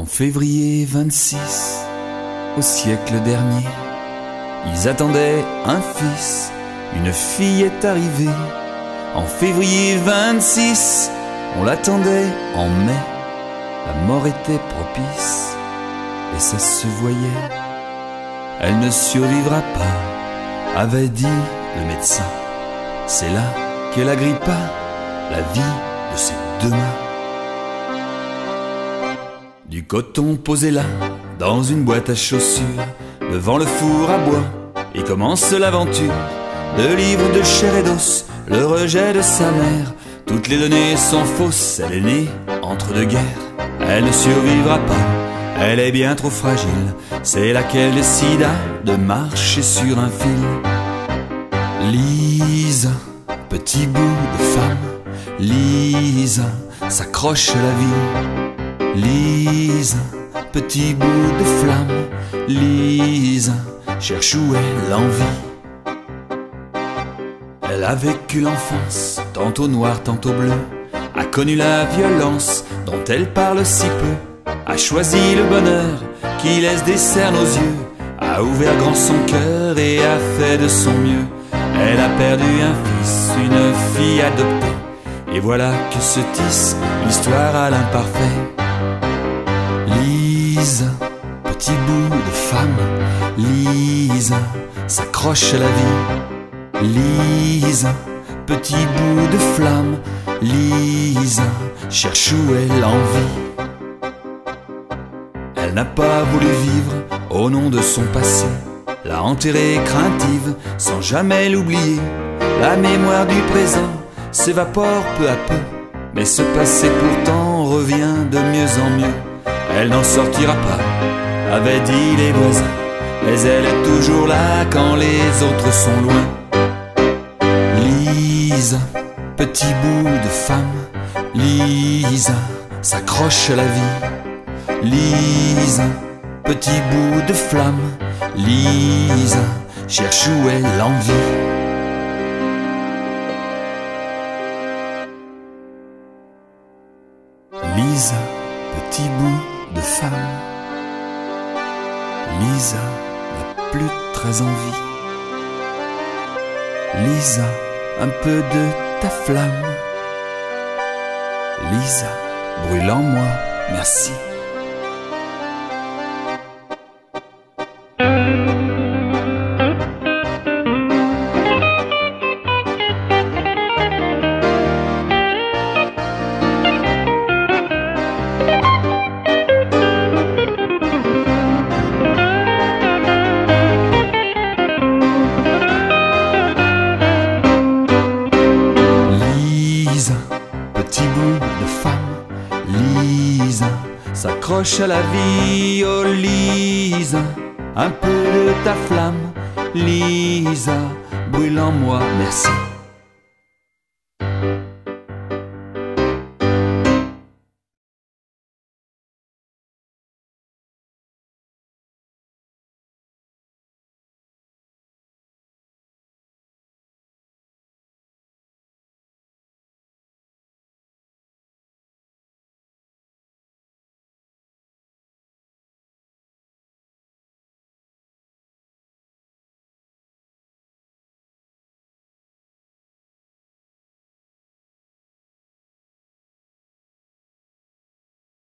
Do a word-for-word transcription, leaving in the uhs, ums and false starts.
En février vingt-six, au siècle dernier, ils attendaient un fils, une fille est arrivée. En février vingt-six, on l'attendait en mai. La mort était propice, et ça se voyait. Elle ne survivra pas, avait dit le médecin. C'est là qu'elle agrippa la vie de ses deux mains. Du coton posé là, dans une boîte à chaussures, devant le four à bois, et commence l'aventure de livres de chair et d'os, le rejet de sa mère. Toutes les données sont fausses, elle est née entre deux guerres. Elle ne survivra pas, elle est bien trop fragile. C'est là qu'elle décida de marcher sur un fil. Lisa, petit bout de femme, Lisa s'accroche à la vie. Lisa, petit bout de flamme, Lisa cherche où est l'envie. Elle a vécu l'enfance, tantôt noire, tantôt bleue, a connu la violence dont elle parle si peu, a choisi le bonheur qui laisse des cernes aux yeux, a ouvert grand son cœur et a fait de son mieux. Elle a perdu un fils, une fille adoptée, et voilà que se tisse l'histoire à l'imparfait. Lisa, petit bout de femme, Lisa s'accroche à la vie. Lisa, petit bout de flamme, Lisa cherche où est l'envie. Elle n'a pas voulu vivre au nom de son passé, l'a enterrée craintive sans jamais l'oublier. La mémoire du présent s'évapore peu à peu, mais ce passé pourtant revient de mieux en mieux. Elle n'en sortira pas, avaient dit les voisins, mais elle est toujours là quand les autres sont loin. Lisa, petit bout de femme, Lisa s'accroche à la vie. Lisa, petit bout de flamme, Lisa cherche où est l'envie. Lisa, petit bout de femme, Lisa n'a plus très envie. Lisa, un peu de ta flamme, Lisa, brûle en moi, merci. Lisa, petit bout de femme, Lisa s'accroche à la vie. Oh Lisa, un peu de ta flamme, Lisa, brûle en moi, merci.